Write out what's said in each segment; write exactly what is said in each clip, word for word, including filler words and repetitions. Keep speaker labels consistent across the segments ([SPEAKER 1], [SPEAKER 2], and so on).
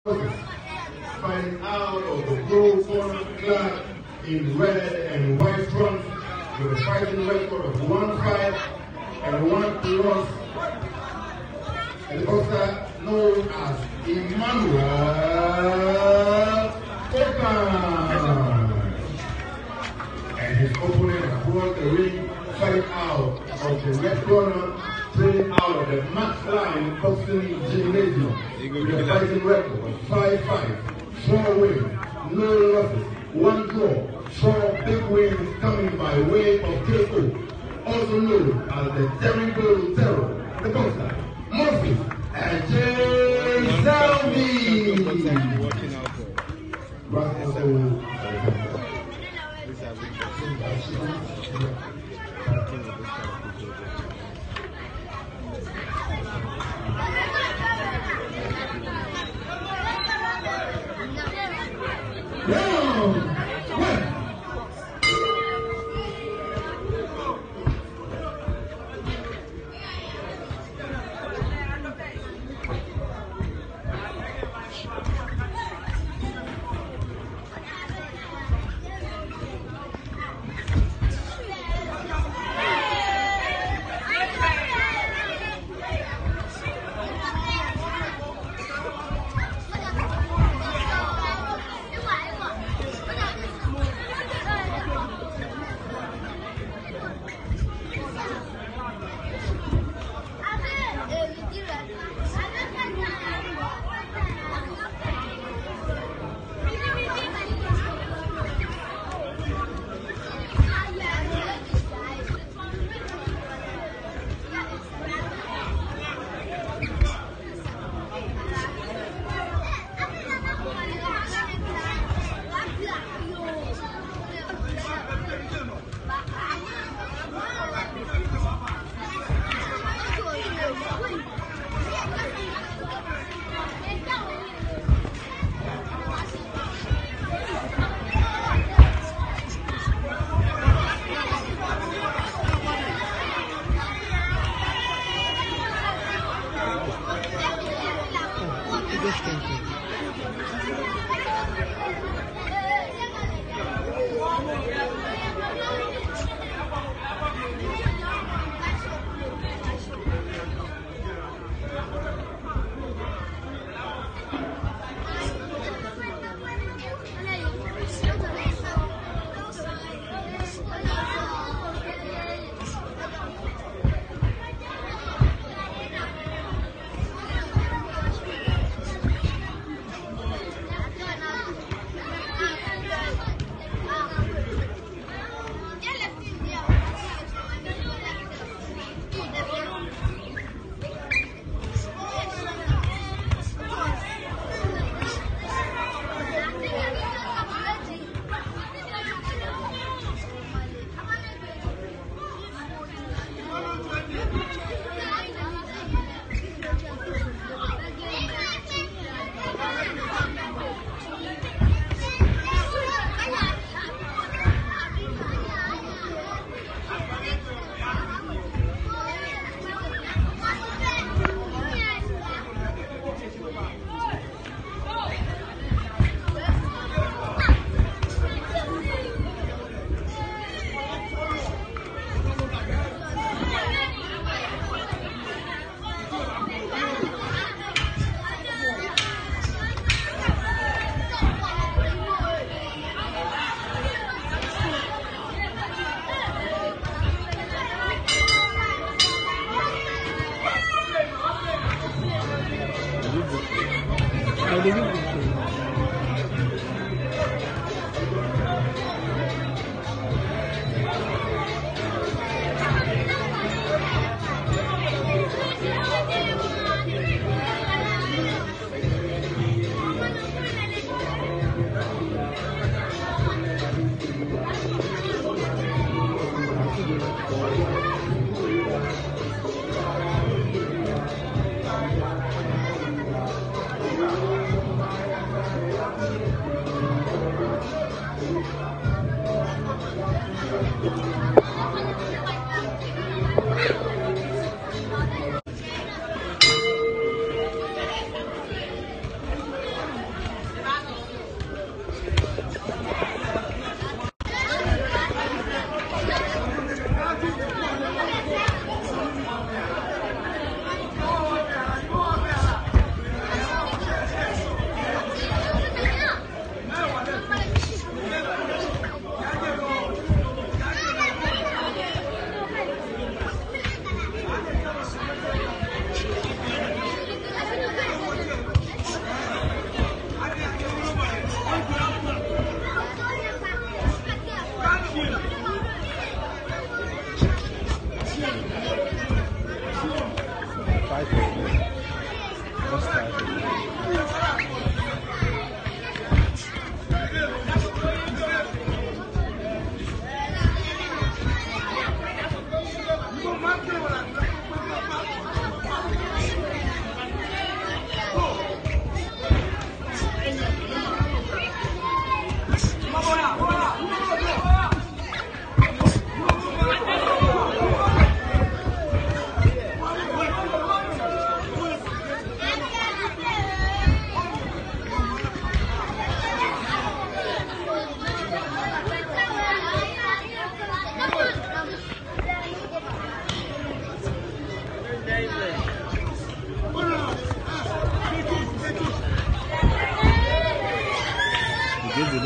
[SPEAKER 1] Fighting out of the blue corner clad in red and white trunks with a fighting record of one fight and one loss. And the boxer known as Emmanuel Okan. And his opponent across the ring fighting out of the red corner, training out of the Max Line Boxing Gymnasium with a fighting record of five fights, four wins, no losses, one draw, four big wins coming by way of K O, also known as the Terrible Terror, the boxer, Murphy and Jay Salvi.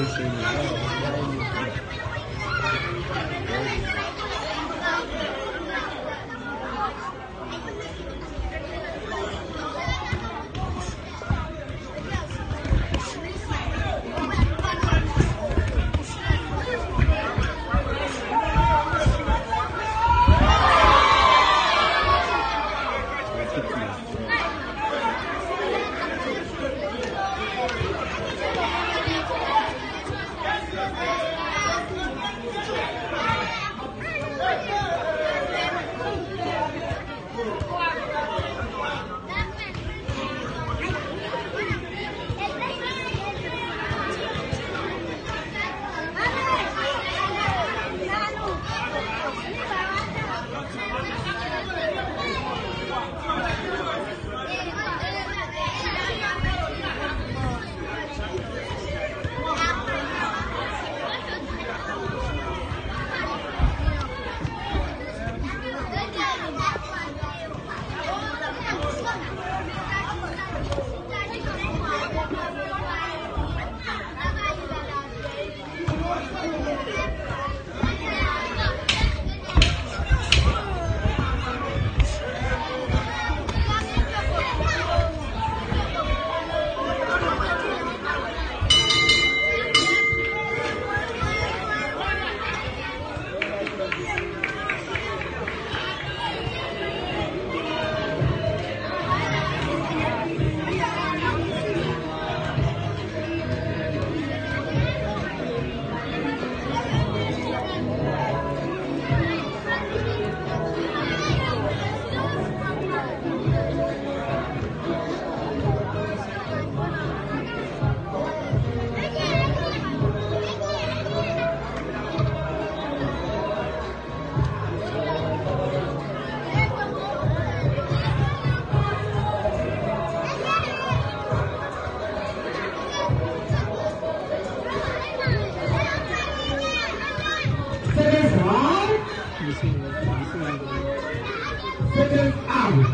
[SPEAKER 1] Second out.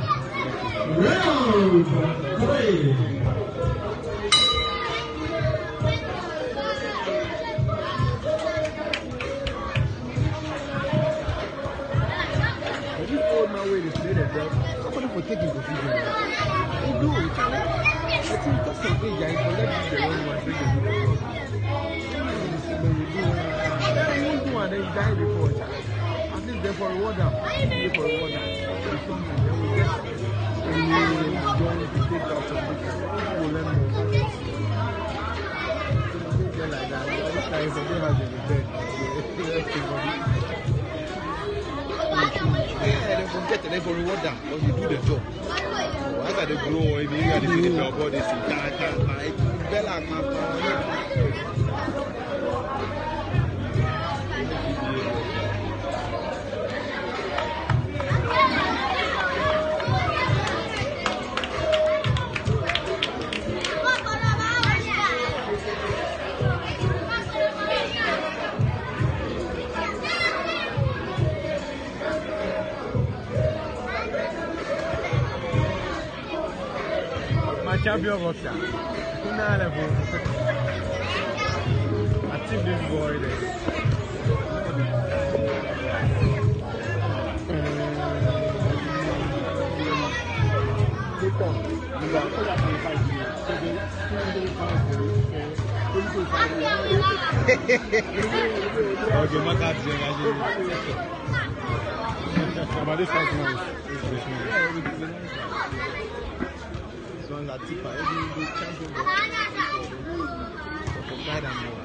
[SPEAKER 1] Round three.
[SPEAKER 2] I just told my way to play that, bro. I'm going for taking confusion. They do it. I think that's something guys for letting the one one take it. They won't do one, they die before. At least they're for reward. They're for reward. There's something they will get. And they will join to take out some people. People will let them know. Things like that. This guy is a bit hard to defend. Yeah, they forget they for reward them because you do the job. So after they grow, if you got to finish your body, it's better than champion boxer. Kuna level. I think this boy there. Okay, my card is but this is nice. One that tip I even do champion for guide and more.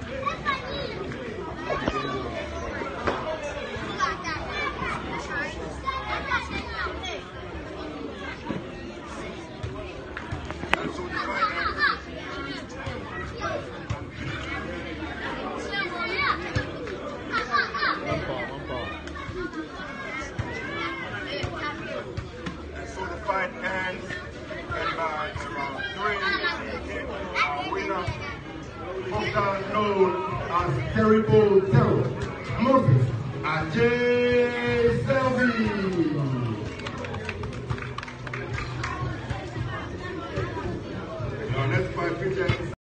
[SPEAKER 1] So the fight ends. Our winner, known as Terrible Terror, Moses Ajay.